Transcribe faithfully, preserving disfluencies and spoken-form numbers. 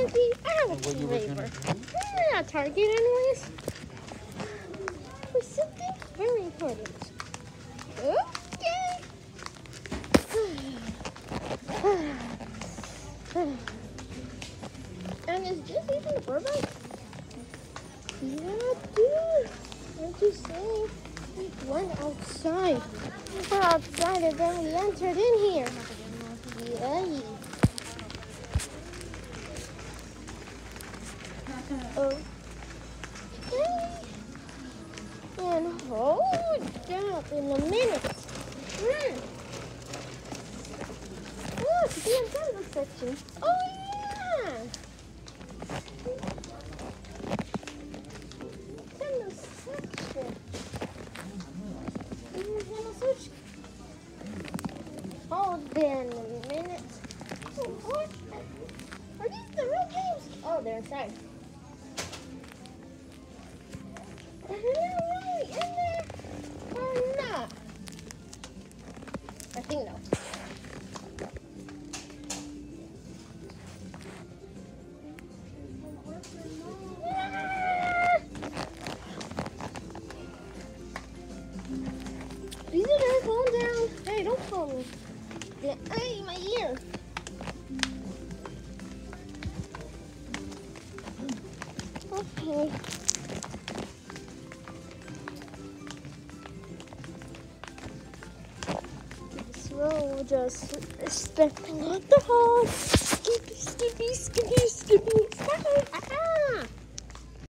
candy. I have a flavor. We're not Target anyways. For something very important. Okay. And is this even Burbank? Yeah, dude. I'm just saying. We went outside. We're outside and then we entered in here. Yeah. Okay. And hold up in a minute. Hmm. Look, the antenna section. Oh yeah. Antenna section. Antenna section. Hold there in a minute. Oh, what? Are these the real games? Oh, they're inside. Is it really in there or not? I think no. Easy there, calm down. Hey, don't call me. Yeah, hey, my ear. Okay. We'll just step on the hall. Skippy, skippy, skippy, skippy, skippy. Ah!